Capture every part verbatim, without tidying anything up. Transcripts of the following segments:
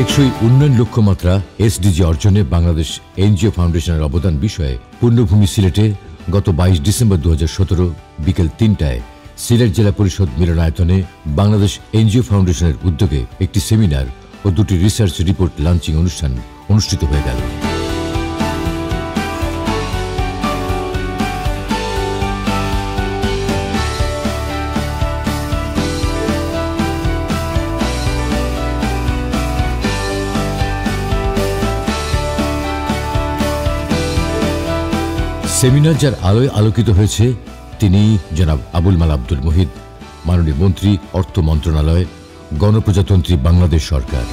টেকসই উন্নয়ন লক্ষ্যমাত্রা এসডিজি অর্জনে বাংলাদেশ এনজিও ফাউন্ডেশনের অবদান বিষয়ে পূর্ণভূমি সিলেটে গত বাইশ ডিসেম্বর দু হাজার সতেরো বিকেল তিনটায় সিলেট জেলা পরিষদ মিলনায়তনে বাংলাদেশ এনজিও ফাউন্ডেশনের উদ্যোগে একটি সেমিনার ও দুটি রিসার্চ রিপোর্ট লঞ্চিং অনুষ্ঠান অনুষ্ঠিত হয়ে গেল। সেমিনার যার আলোয় আলোকিত হয়েছে তিনি জনাব আবুল মাল আব্দুল মুহিত, মাননীয় মন্ত্রী, অর্থ মন্ত্রণালয়, গণপ্রজাতন্ত্রী বাংলাদেশ সরকার।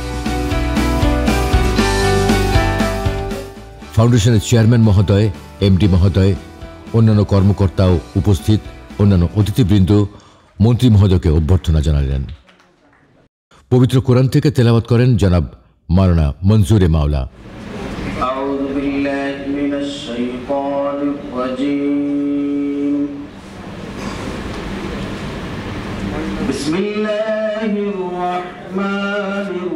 ফাউন্ডেশনের চেয়ারম্যান মহোদয়, এমডি মহোদয়, অন্যান্য কর্মকর্তাও উপস্থিত। অন্যান্য অতিথিবৃন্দ মন্ত্রী মহোদয়কে অভ্যর্থনা জানালেন। পবিত্র কোরআন থেকে তেলাওয়াত করেন জনাব মাওলানা মনজুরে মাওলা। বিসমিল্লাহির রহমানির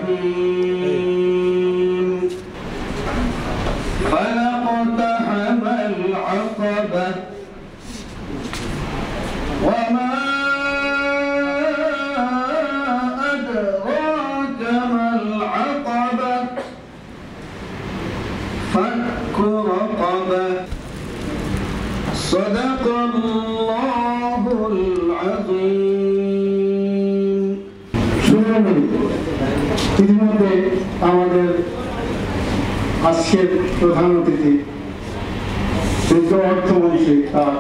রহিম। ফালাকতাহামাল আকাবা ওয়া মা আদরাকা মাল আকাবা ফাক্কু রাকাবা সাদাকাল্লাহুল আযীম। ইতিমধ্যে আমাদের আজকের প্রধান অতিথি বিজ্ঞ অর্থমন্ত্রী তার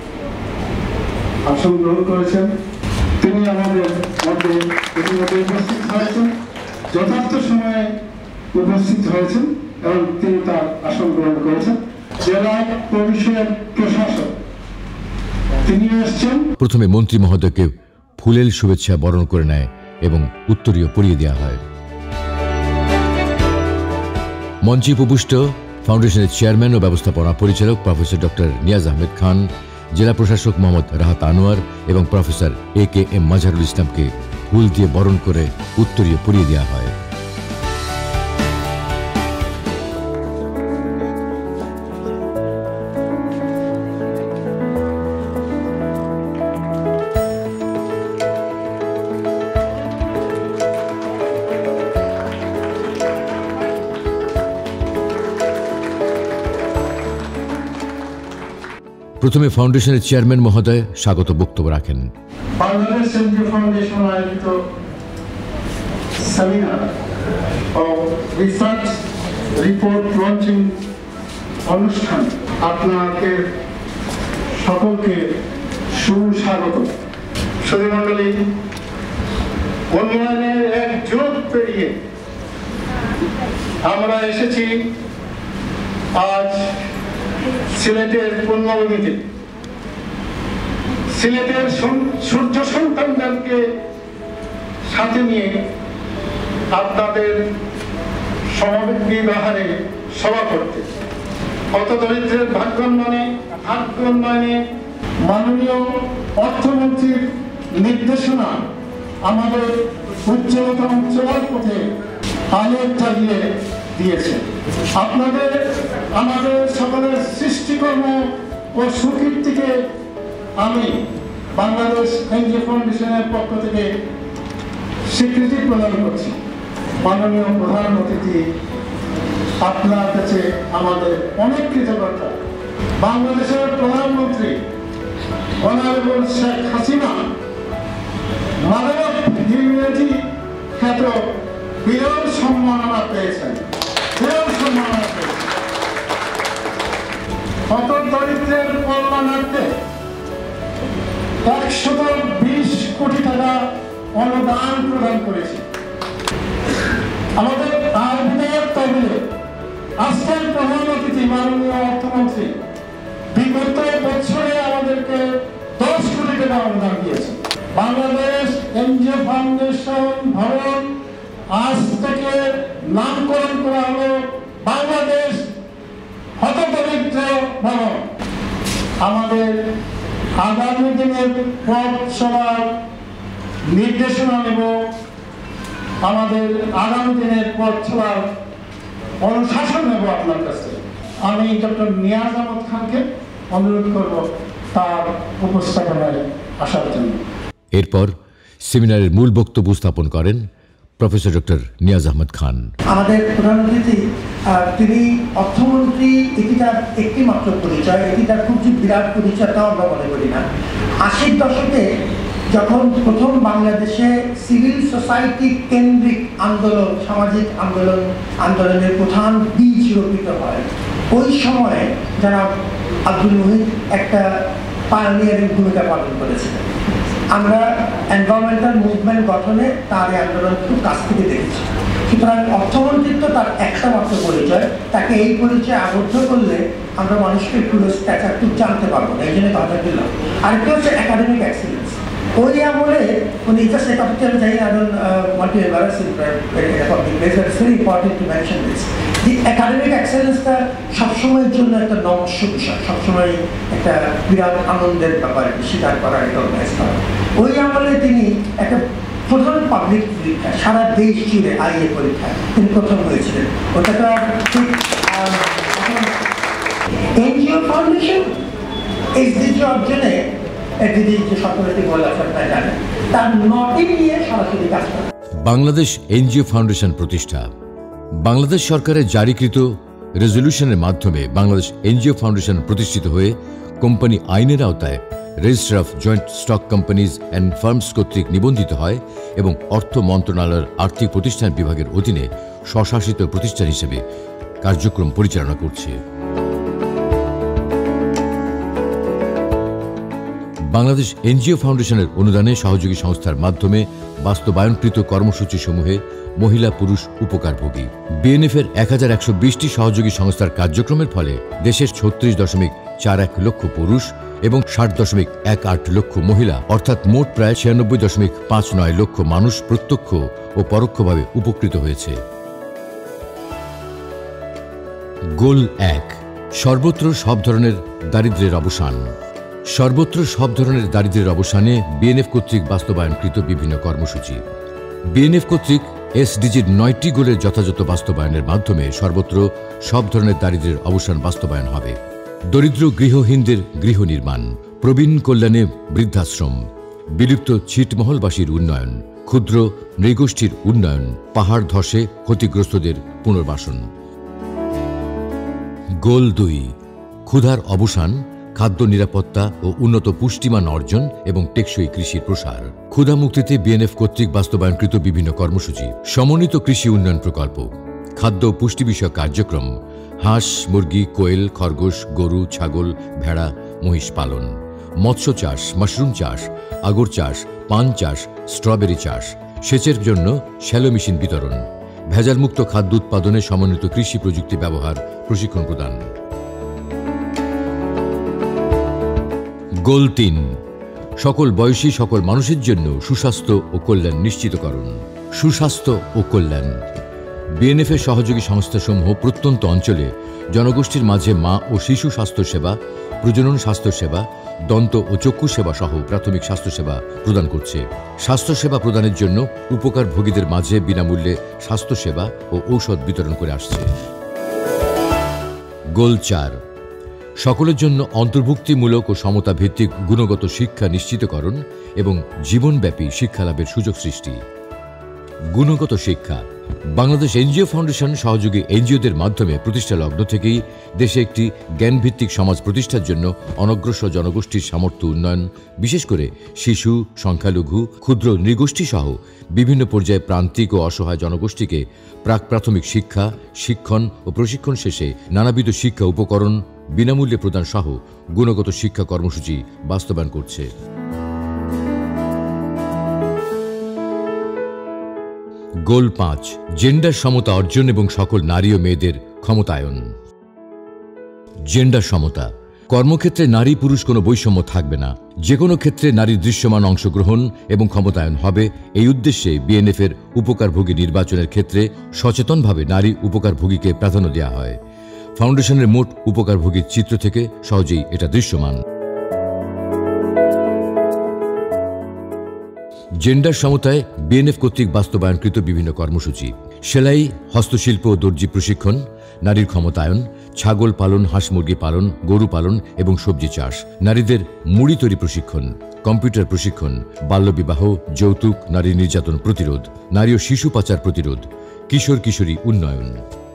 আসন গ্রহণ করেছেন। তিনি আমাদের মধ্যে ইতিমধ্যে উপস্থিত হয়েছেন, যথার্থ সময়ে উপস্থিত হয়েছেন এবং তিনি তার আসন গ্রহণ করেছেন। জেলা পরিষদ প্রশাসক তিনি এসছেন। প্রথমে মন্ত্রী মহোদয়কে ফুলেল শুভেচ্ছা বরণ করে নেয় এবং উত্তরীয় পরিয়ে দেওয়া হয়। মঞ্চে উপবিষ্ট ফাউন্ডেশনের চেয়ারম্যান ও ব্যবস্থাপনা পরিচালক প্রফেসর ডক্টর নিয়াজ আহমেদ খান, জেলা প্রশাসক মোহাম্মদ রাহাত আনোয়ার এবং professor A K M Mazharul ইসলামকে ফুল দিয়ে বরণ করে উত্তরীয় পরিয়ে দেওয়া হয়। প্রথমে ফাউন্ডেশনের চেয়ারম্যান মহোদয় স্বাগত বক্তব্য রাখেন। বাংলাদেশ এনজিও ফাউন্ডেশন আয়োজিত সেমিনার ও রিসার্চ রিপোর্ট লঞ্চিং অনুষ্ঠান আপনাদের সকলকে সুস্বাগত। সুধীমণ্ডলী, উন্নয়নের এক যুগ পেরিয়ে আমরা এসেছি আজ সিলেটের পূর্ণভূমিতে। সিলেটের সূর্য সন্তানদেরকে সাথে নিয়ে আপনাদের সমবিবাহারে সভা করতে, হতদরিদ্রের ভাগ্যোন্নয়নে ভাগ্য উন্নয়নে মাননীয় অর্থমন্ত্রীর নির্দেশনা আমাদের উজ্জ্বলতম চলার পথে আলোক জ্বালিয়ে দিয়েছে। আপনাদের আমাদের সকলের সৃষ্টিকর্ম ও সুকীর্তিকে আমি বাংলাদেশ এনজিও ফাউন্ডেশনের পক্ষ থেকে স্বীকৃতি প্রদান করছি। মাননীয় প্রধান অতিথি, আপনার কাছে আমাদের অনেক কৃতজ্ঞতা। বাংলাদেশের প্রধানমন্ত্রী অনারেবল শেখ হাসিনা মানব ইংরেজি খ্যাত বিরল সম্মাননা পেয়েছেন। হতদরিদ্রের কল্যাণার্থে একশত বিশ কোটি টাকা অনুদান প্রদান করেছে। আমাদের আয়োজনের তহবিলে আজকের প্রধান অতিথি মাননীয় অর্থমন্ত্রী বিগত বছরে আমাদেরকে দশ কোটি টাকা অনুদান দিয়েছে। বাংলাদেশ এনজিও ফাউন্ডেশন ভবন আজ থেকে নামকরণ করা হলো বাংলাদেশ হতদরিদ্র ভবন। আমাদের আগামী দিনের পথ চলার নির্দেশনা নেব আমাদের আগামী দিনের পথ চলার অনুশাসন নেব আপনার কাছে। আমি ডক্টর নিয়াজ আহমদ খানকে অনুরোধ করব তার উপস্থাপনায় আসার জন্য। এরপর সেমিনারের মূল বক্তব্য উপস্থাপন করেন প্রফেসর ডক্টর নিয়াজ আহমদ খান। আমাদের প্রধান অতিথি তিনি অর্থমন্ত্রী, এটি তার একটি মাত্র পরিচয়, এটি তার খুব যে বিরাট পরিচয় তাও আমরা মনে করি না। আশির দশকে যখন প্রথম বাংলাদেশে সিভিল সোসাইটি কেন্দ্রিক আন্দোলন, সামাজিক আন্দোলন আন্দোলনের প্রধান বীজ রোপিত হয়, ওই সময়ে যারা আব্দুল মুহিত একটা পায়োনিয়ারিং ভূমিকা পালন করেছিলেন। আমরা এনভায়রনমেন্টাল মুভমেন্ট গঠনে তার এই আন্দোলন খুব কাছ থেকে দেখেছি। সুতরাং অর্থমন্ত্রিত্ব তার একটা মাত্র পরিচয়, তাকে এই পরিচয় আবদ্ধ করলে আমরা মানুষকে পুরো স্ট্যাচারটুক জানতে পারবো না, এই জন্য কথা দিলাম। আরেকটা হচ্ছে একাডেমিক এক্সিলেন্স। ওই আমলে উনি জাস্ট একটা আমি চাই না want to embarrass him in a public place, but it's very important to mention this. The academic excellence-টা সবসময়ের জন্য একটা নমস্য বিষয়, সবসময় একটা বিরাট আনন্দের ব্যাপার স্বীকার করা, রিকগনাইজ করা। ওই আমলে তিনি একটা প্রধান পাবলিক পরীক্ষা সারা দেশ জুড়ে আইএ পরীক্ষা তিনি প্রথম হয়েছিলেন। ওটা তো ঠিক এনজিও ফাউন্ডেশন এসডিজি অর্জনে বাংলাদেশ এনজিও ফাউন্ডেশন প্রতিষ্ঠা। বাংলাদেশ সরকারের জারিকৃত রেজলিউশনের মাধ্যমে বাংলাদেশ এনজিও ফাউন্ডেশন প্রতিষ্ঠিত হয়ে কোম্পানি আইনের আওতায় registrar of joint stock companies and firms কর্তৃক নিবন্ধিত হয় এবং অর্থ মন্ত্রণালয়ের আর্থিক প্রতিষ্ঠান বিভাগের অধীনে স্বশাসিত প্রতিষ্ঠান হিসেবে কার্যক্রম পরিচালনা করছে। বাংলাদেশ এনজিও ফাউন্ডেশনের অনুদানে সহযোগী সংস্থার মাধ্যমে বাস্তবায়নকৃত কর্মসূচি সমূহে মহিলা পুরুষ উপকারভোগী। বিএনএফ এর এক হাজার একশো বিশটি সহযোগী সংস্থার কার্যক্রমের ফলে দেশের ছত্রিশ দশমিক চার এক লক্ষ পুরুষ এবং ষাট দশমিক এক আট লক্ষ মহিলা অর্থাৎ মোট প্রায় ছিয়ানব্বই দশমিক পাঁচ নয় লক্ষ মানুষ প্রত্যক্ষ ও পরোক্ষভাবে উপকৃত হয়েছে। গোল এক, সর্বত্র সব ধরনের দারিদ্র্যের অবসান। সর্বত্র সব ধরনের দারিদ্র্যের অবসানে বিএনএফ কর্তৃক বাস্তবায়নকৃত বিভিন্ন কর্মসূচি। বিএনএফ কর্তৃক এসডিজির নয়টি গোলের যথাযথ বাস্তবায়নের মাধ্যমে সর্বত্র সব ধরনের দারিদ্র্যের অবসান বাস্তবায়ন হবে। দরিদ্র গৃহহীনদের গৃহ নির্মাণ, প্রবীণ কল্যাণে বৃদ্ধাশ্রম, বিলুপ্ত ছিটমহলবাসীর উন্নয়ন, ক্ষুদ্র নৃগোষ্ঠীর উন্নয়ন, পাহাড় ধসে ক্ষতিগ্রস্তদের পুনর্বাসন। গোল দুই, ক্ষুধার অবসান, খাদ্য নিরাপত্তা ও উন্নত পুষ্টিমান অর্জন এবং টেকসই কৃষির প্রসার। ক্ষুধা মুক্তিতে বিএনএফ কর্তৃক বাস্তবায়নকৃত বিভিন্ন কর্মসূচি। সমন্বিত কৃষি উন্নয়ন প্রকল্প, খাদ্য ও পুষ্টি বিষয়ক কার্যক্রম, হাঁস, মুরগি, কোয়েল, খরগোশ, গরু, ছাগল, ভেড়া, মহিষ পালন, মৎস্য চাষ, মাশরুম চাষ, আগর চাষ, পান চাষ, স্ট্রবেরি চাষ, সেচের জন্য শ্যালো মেশিন বিতরণ, ভেজালমুক্ত খাদ্য উৎপাদনে সমন্বিত কৃষি প্রযুক্তি ব্যবহার, প্রশিক্ষণ প্রদান। গোল তিন, সকল বয়সী সকল মানুষের জন্য সুস্বাস্থ্য ও কল্যাণ নিশ্চিতকরণ। সুস্বাস্থ্য ও কল্যাণ, বিএনএফ এর সহযোগী সংস্থাসমূহ প্রত্যন্ত অঞ্চলে জনগোষ্ঠীর মাঝে মা ও শিশু স্বাস্থ্যসেবা, প্রজনন স্বাস্থ্যসেবা, দন্ত ও চক্ষু সেবা সহ প্রাথমিক স্বাস্থ্যসেবা প্রদান করছে। স্বাস্থ্যসেবা প্রদানের জন্য উপকারভোগীদের মাঝে বিনামূল্যে স্বাস্থ্যসেবা ও ঔষধ বিতরণ করে আসছে। গোল চার, সকলের জন্য অন্তর্ভুক্তিমূলক ও সমতা ভিত্তিক গুণগত শিক্ষা নিশ্চিতকরণ এবং জীবনব্যাপী শিক্ষালাভের সুযোগ সৃষ্টি। গুণগত শিক্ষা, বাংলাদেশ এনজিও ফাউন্ডেশন সহযোগী এনজিওদের মাধ্যমে প্রতিষ্ঠা লগ্ন থেকেই দেশে একটি জ্ঞানভিত্তিক সমাজ প্রতিষ্ঠার জন্য অনগ্রসর জনগোষ্ঠীর সামর্থ্য উন্নয়ন, বিশেষ করে শিশু, সংখ্যালঘু, ক্ষুদ্র নৃগোষ্ঠী সহ বিভিন্ন পর্যায়ে প্রান্তিক ও অসহায় জনগোষ্ঠীকে প্রাক প্রাথমিক শিক্ষা, শিক্ষণ ও প্রশিক্ষণ শেষে নানাবিধ শিক্ষা উপকরণ বিনামূল্যে প্রদান সহ গুণগত শিক্ষা কর্মসূচি বাস্তবায়ন করছে। গোল পাঁচ, জেন্ডার সমতা অর্জন এবং সকল নারী ও মেয়েদের ক্ষমতায়ন। জেন্ডার সমতা, কর্মক্ষেত্রে নারী পুরুষ কোনো বৈষম্য থাকবে না, যে কোনো ক্ষেত্রে নারীর দৃশ্যমান অংশগ্রহণ এবং ক্ষমতায়ন হবে। এই উদ্দেশ্যে বিএনএফ এর উপকারভোগী নির্বাচনের ক্ষেত্রে সচেতনভাবে নারী উপকারভোগীকে প্রাধান্য দেওয়া হয়। ফাউন্ডেশনের মোট উপকারভোগীর চিত্র থেকে সহজেই এটা দৃশ্যমান। জেন্ডার সমতায় বিএনএফ কর্তৃক বাস্তবায়নকৃত বিভিন্ন কর্মসূচি: সেলাই, হস্তশিল্প ও দর্জি প্রশিক্ষণ, নারীর ক্ষমতায়ন, ছাগল পালন, হাঁস মুরগি পালন, গরু পালন এবং সবজি চাষ, নারীদের মুড়ি তৈরি প্রশিক্ষণ, কম্পিউটার প্রশিক্ষণ, বাল্যবিবাহ, যৌতুক, নারী নির্যাতন প্রতিরোধ, নারী ও শিশু পাচার প্রতিরোধ, কিশোর কিশোরী উন্নয়ন।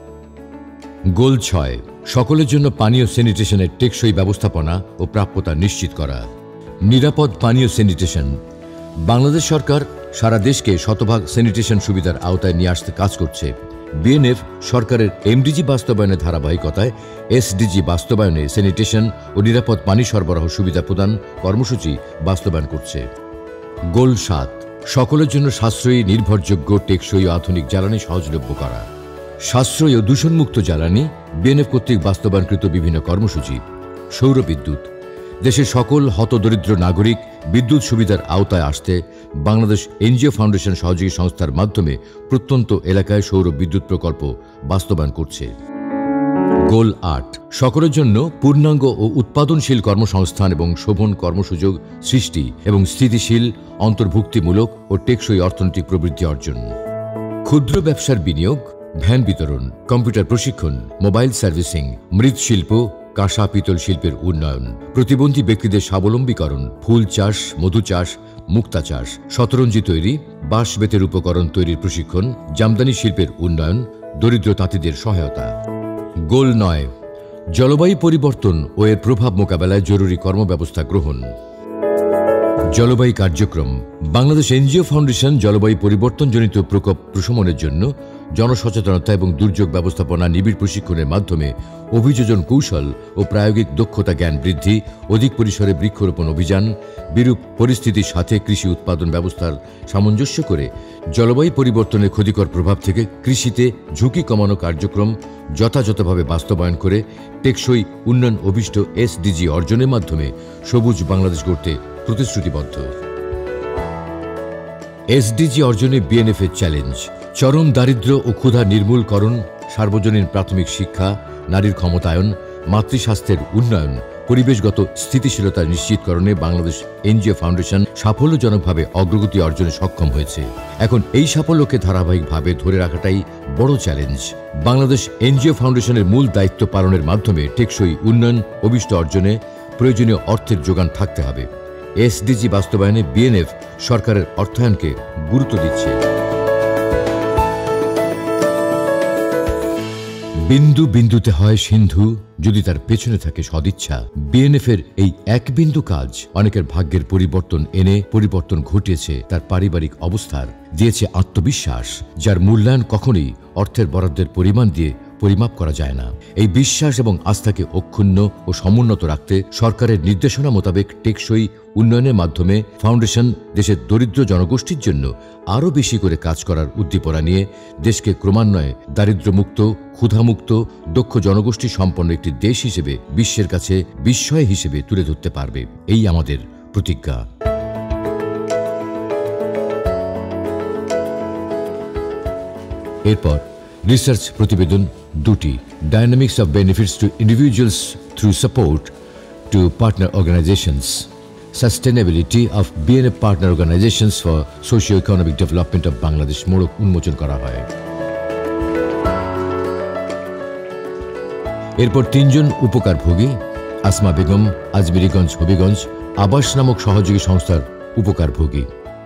গোল ছয়, সকলের জন্য পানীয় স্যানিটেশনের টেকসই ব্যবস্থাপনা ও প্রাপ্যতা নিশ্চিত করা। নিরাপদ পানীয় স্যানিটেশন। বাংলাদেশ সরকার সারা দেশকে শতভাগ স্যানিটেশন সুবিধার আওতায় নিয়ে আসতে কাজ করছে। বিএনএফ সরকারের এমডিজি বাস্তবায়নের ধারাবাহিকতায় এসডিজি বাস্তবায়নে স্যানিটেশন ও নিরাপদ পানি সরবরাহ সুবিধা প্রদান কর্মসূচি বাস্তবায়ন করছে। গোল সাত, সকলের জন্য সাশ্রয়ী, নির্ভরযোগ্য, টেকসই ও আধুনিক জ্বালানি সহজলভ্য করা। সাশ্রয়ী ও দূষণমুক্ত জ্বালানি। বিএনএফ কর্তৃক বাস্তবায়নকৃত বিভিন্ন কর্মসূচি: সৌর বিদ্যুৎ। দেশের সকল হতদরিদ্র নাগরিক বিদ্যুৎ সুবিধার আওতায় আসতে বাংলাদেশ এনজিও ফাউন্ডেশন সহযোগী সংস্থার মাধ্যমে প্রত্যন্ত এলাকায় সৌর বিদ্যুৎ প্রকল্প বাস্তবায়ন করছে। গোল আট, সকলের জন্য পূর্ণাঙ্গ ও উৎপাদনশীল কর্মসংস্থান এবং শোভন কর্মসুযোগ সৃষ্টি এবং স্থিতিশীল, অন্তর্ভুক্তিমূলক ও টেকসই অর্থনৈতিক প্রবৃদ্ধি অর্জন। ক্ষুদ্র ব্যবসার বিনিয়োগ, ভ্যান বিতরণ, কম্পিউটার প্রশিক্ষণ, মোবাইল সার্ভিসিং, মৃৎশিল্প, কাঁসা পিতল শিল্পের উন্নয়ন, প্রতিবন্ধী ব্যক্তিদের স্বাবলম্বীকরণ, ফুল চাষ, মধু চাষ, মুক্তা চাষ, শতরঞ্জি তৈরি, বাঁশ বেতের উপকরণ তৈরির প্রশিক্ষণ, জামদানি শিল্পের উন্নয়ন, দরিদ্র তাঁতিদের সহায়তা। গোল নয়, জলবায়ু পরিবর্তন ও এর প্রভাব মোকাবেলায় জরুরি কর্মব্যবস্থা গ্রহণ। জলবায়ু কার্যক্রম। বাংলাদেশ এনজিও ফাউন্ডেশন জলবায়ু পরিবর্তনজনিত প্রকোপ প্রশমনের জন্য জনসচেতনতা এবং দুর্যোগ ব্যবস্থাপনা নিবিড় প্রশিক্ষণের মাধ্যমে অভিযোজন কৌশল ও প্রায়োগিক দক্ষতা জ্ঞান বৃদ্ধি, অধিক পরিসরে বৃক্ষরোপণ অভিযান, বিরূপ পরিস্থিতির সাথে কৃষি উৎপাদন ব্যবস্থার সামঞ্জস্য করে জলবায়ু পরিবর্তনের ক্ষতিকর প্রভাব থেকে কৃষিতে ঝুঁকি কমানো কার্যক্রম যথাযথভাবে বাস্তবায়ন করে টেকসই উন্নয়ন অভিষ্ট এসডিজি অর্জনের মাধ্যমে সবুজ বাংলাদেশ গড়তে প্রতিশ্রুতিবদ্ধ। এসডিজি অর্জনে বিএনএফ এর চ্যালেঞ্জ: চরম দারিদ্র্য ও ক্ষুধা নির্মূলকরণ, সার্বজনীন প্রাথমিক শিক্ষা, নারীর ক্ষমতায়ন, মাতৃস্বাস্থ্যের উন্নয়ন, পরিবেশগত স্থিতিশীলতা নিশ্চিতকরণে বাংলাদেশ এনজিও ফাউন্ডেশন সাফল্যজনকভাবে অগ্রগতি অর্জনে সক্ষম হয়েছে। এখন এই সাফল্যকে ধারাবাহিকভাবে ধরে রাখাটাই বড় চ্যালেঞ্জ। বাংলাদেশ এনজিও ফাউন্ডেশনের মূল দায়িত্ব পালনের মাধ্যমে টেকসই উন্নয়ন অভিষ্ট অর্জনে প্রয়োজনীয় অর্থের যোগান থাকতে হবে। এসডিজি বাস্তবায়নে বিএনএফ সরকারের অর্থায়নকে গুরুত্ব দিচ্ছে। বিন্দু বিন্দুতে হয় সিন্ধু, যদি তার পেছনে থাকে সদিচ্ছা। বিএনএফ এর এই এক বিন্দু কাজ অনেকের ভাগ্যের পরিবর্তন এনে পরিবর্তন ঘটিয়েছে তার পারিবারিক অবস্থার, দিয়েছে আত্মবিশ্বাস, যার মূল্যায়ন কখনোই অর্থের বরাদ্দের পরিমাণ দিয়ে পরিমাপ করা যায় না। এই বিশ্বাস এবং আস্থাকে অক্ষুণ্ণ ও সমুন্নত রাখতে সরকারের নির্দেশনা মোতাবেক টেকসই উন্নয়নের মাধ্যমে ফাউন্ডেশন দেশের দরিদ্র জনগোষ্ঠীর জন্য আরও বেশি করে কাজ করার উদ্দীপনা নিয়ে দেশকে ক্রমান্বয়ে দারিদ্র্যমুক্ত, ক্ষুধামুক্ত, দক্ষ জনগোষ্ঠী সম্পন্ন একটি দেশ হিসেবে বিশ্বের কাছে বিস্ময় হিসেবে তুলে ধরতে পারবে, এই আমাদের প্রতিজ্ঞা। এরপর রিসার্চ প্রতিবেদন দুটি: dynamics of benefits to individuals through support to partner organisations, sustainability of BNF partner organisations for socio economic development of Bangladesh মোড়ক উন্মোচন করা হয়। এরপর তিনজন উপকারভোগী আসমা বেগম, আজমিরিগঞ্জ, হবিগঞ্জ আবাস নামক সহযোগী সংস্থার উপকারভোগী।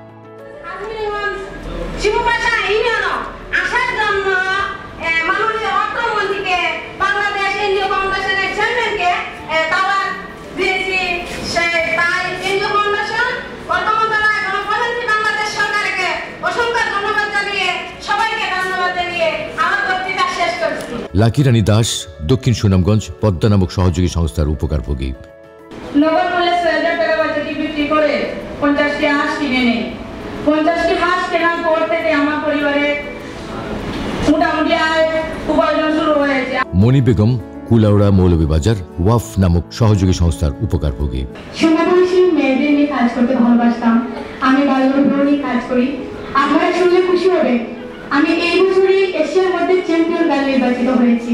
লাকি রানী দাস, দক্ষিণ সুনামগঞ্জ পদ্মা নামক সহযোগী সংস্থার উপকারভোগী। নগদ মূল্যে ছয় হাজার টাকা বাজেট বিক্রি করে পঞ্চাশটি হাঁস কিনে নেই। পঞ্চাশটি হাঁস কেনার পর থেকে আমার পরিবারে মোটামুটি আয় উপার্জন শুরু হয়েছে। মনি বেগম, কুলাউড়া মৌলভীবাজার ওয়াফ নামক সহযোগী সংস্থার উপকারভোগী। সমাবেশী মেয়েদের নিয়ে কাজ করতে ভালোবাসতাম। আমি বাল্যবিবাহ নিয়ে কাজ করি। আপনারা শুনলে খুশি হবে, আমি এই বছরই এশিয়ার মধ্যে চ্যাম্পিয়ন গার্ল নির্বাচিত হয়েছি।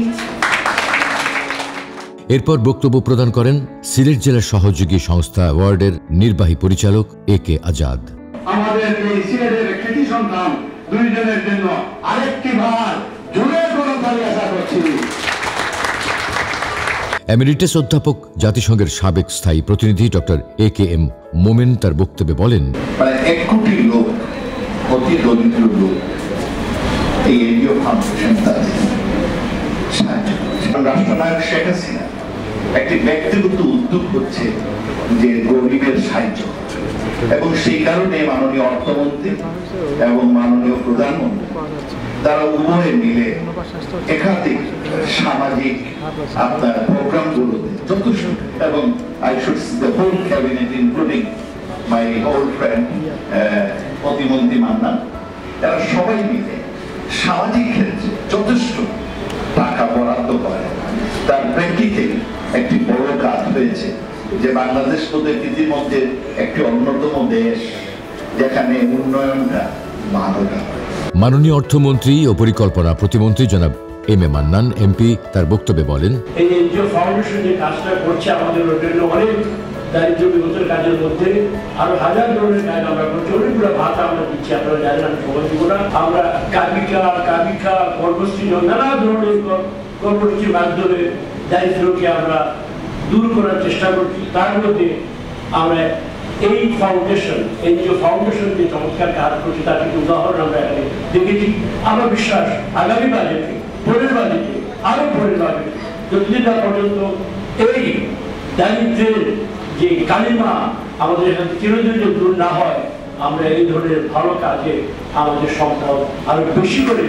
এরপর বক্তব্য প্রদান করেন সিলেট জেলার সহযোগী সংস্থা ওয়ার্ডের নির্বাহী পরিচালক এ কে আজাদ। আমাদের এই সিলেটের কৃতি সন্তান দুইজনের জন্য আরেকটি বার জোরে করতালি আশা করছি। এমেরিটাস অধ্যাপক জাতিসংঘের সাবেক স্থায়ী প্রতিনিধি ডক্টর এ কে এম মোমেন তার বক্তব্যে বলেন, প্রায় এক কোটি লোক, অতি দরিদ্র লোক এই এনজিও ফাউন্ডেশন তাদের সাহায্য করছে। রাষ্ট্রনায়ক শেখ হাসিনা একটি ব্যক্তিগত উদ্যোগ হচ্ছে যে গরিবের সাহায্য, এবং সেই কারণে মাননীয় অর্থমন্ত্রী এবং মাননীয় প্রধানমন্ত্রী তারা উভয়ে মিলে একাধিক সামাজিক আপনার প্রোগ্রামগুলোতে যথেষ্ট, এবং I should see the whole cabinet including my old friend প্রতিমন্ত্রী মান্নান, তারা সবাই মিলে সামাজিক ক্ষেত্রে যথেষ্ট টাকা বরাদ্দ করে। তার প্রেক্ষিতে একটি বড় কাজ হয়েছে যে বাংলাদেশ তোদের ইতিমধ্যে একটি অন্যতম দেশ যেখানে উন্নয়নটা ভালো হয়। মাননীয় অর্থমন্ত্রী ও পরিকল্পনা প্রতিমন্ত্রী জনাব এম এ মান্নান এমপি তার বক্তব্যে বলেন, এই এনজিও ফাউন্ডেশন যে কাজটা করছে আমাদের জন্য অনেক দারিদ্র বিমোচন কাজের মধ্যে আরো হাজার ধরনের কাজ আমরা করছি, অনেকগুলো ভাতা আমরা দিচ্ছি, আপনারা জানেন আমি সময় দিব না। আমরা কাবিকা কাবিকা কর্মশ্রী নানা ধরনের কর্মসূচির মাধ্যমে দারিদ্রকে আমরা দূর করার চেষ্টা করছি। তার মধ্যে আমরা এই ফাউন্ডেশন এনজিও ফাউন্ডেশন যে চমৎকার কাজ করছে তার কিছু উদাহরণ আমরা এখানে দেখেছি। আমার বিশ্বাস আগামী বাজেটে, পরের বাজেটে, আরো পরের বাজেটে যতদিন না পর্যন্ত এই দারিদ্রের যে কালিমা আমাদের এখানে চিরদিন দূর না হয়, আমরা এই ধরনের ভালো কাজে আমাদের সম্পদ আরো বেশি করে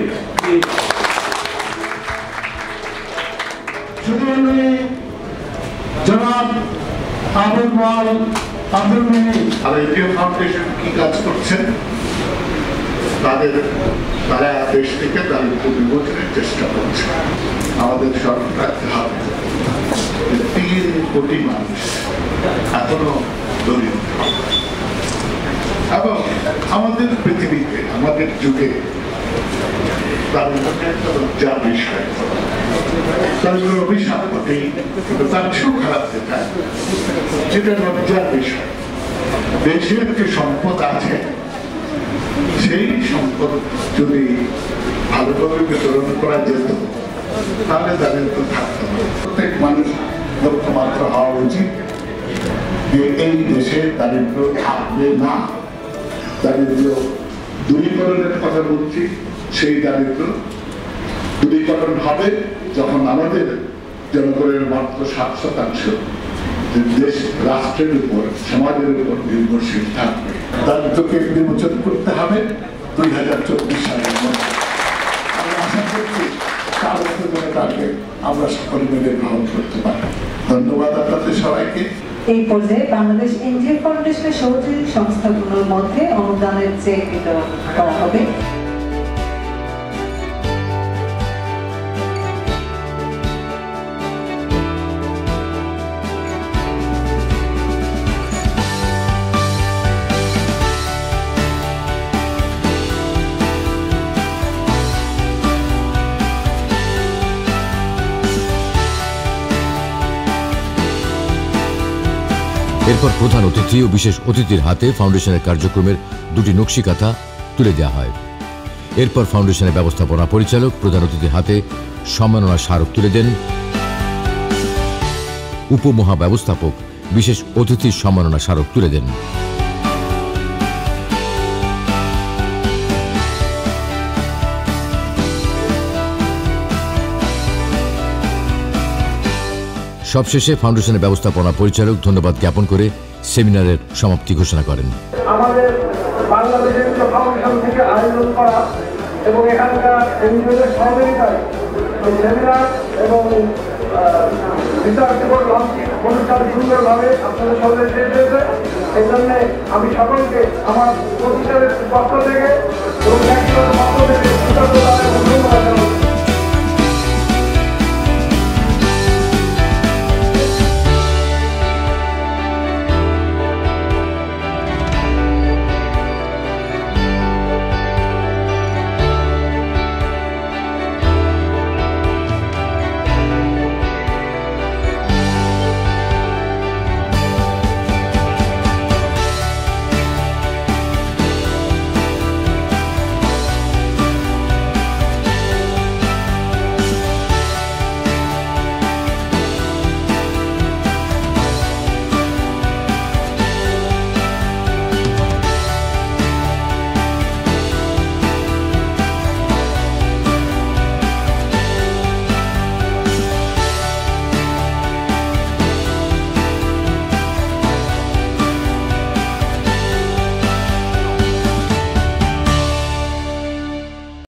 জনাব আবুল মাল আব্দুল মিনি আর এনজিও ফাউন্ডেশন কি কাজ করছেন, তাদের তারা দেশ থেকে দারিদ্র বিমোচনের চেষ্টা করছে। আমাদের স্মরণ রাখতে হবে তিন কোটি মানুষ এখনো দরিদ্র, এবং আমাদের পৃথিবীতে আমাদের যুগে দারিদ্র একটা লজ্জার বিষয়। দারিদ্র অভিশাপ ঘটেই, কিন্তু তার চেয়েও খারাপ যেটা যেটা লজ্জার বিষয়। দেশের যে সম্পদ আছে সেই সম্পদ যদি ভালোভাবে বিতরণ করা যেত তাহলে দারিদ্র থাকতো না। প্রত্যেক মানুষ লক্ষ্যমাত্রা হওয়া উচিত যে এই দেশে দারিদ্র থাকবে না। দারিদ্র দূরীকরণের কথা বলছি, সেই দারিদ্র দূরীকরণ হবে যখন আমাদের জনগণের মাত্র সাত শতাংশ দেশ রাষ্ট্রের উপর, সমাজের উপর নির্ভরশীল থাকবে। দারিদ্রকে বিমোচন করতে হবে দুই হাজার চব্বিশ সালের মধ্যে। আমি আশা করছি তার তাকে আমরা সকলে মিলে গ্রহণ করতে পারি। ধন্যবাদ আপনাদের সবাইকে। এই পর্যায়ে বাংলাদেশ এনজিও ফাউন্ডেশনের সহযোগী সংস্থাগুলোর মধ্যে অনুদানের চেক বিতরণ করা হবে। এরপর প্রধান অতিথি ও বিশেষ অতিথির হাতে ফাউন্ডেশনের কার্যক্রমের দুটি নকশিকাথা তুলে দেওয়া হয়। এরপর ফাউন্ডেশনের ব্যবস্থাপনা পরিচালক প্রধান অতিথির হাতে সম্মাননা স্মারক তুলে দেন। উপমহাব্যবস্থাপক বিশেষ অতিথির সম্মাননা স্মারক তুলে দেন। সবশেষে ফাউন্ডেশনের ব্যবস্থাপনা পরিচালক ধন্যবাদ জ্ঞাপন করে সেমিনারের সমাপ্তি ঘোষণা করেন। আমাদের বাংলাদেশের ফাউন্ডেশন থেকে আয়োজন করা এবং এখানকার এনজিওদের সহযোগিতায় সেমিনার এবং রিসার্চ অনুষ্ঠান সুন্দরভাবে আপনাদের সঙ্গে শেষ হয়েছে। এই জন্যে আমি সকলকে আমার প্রতিষ্ঠানের পক্ষ থেকে এবং ব্যক্তিগত পক্ষ থেকে ধন্যবাদ।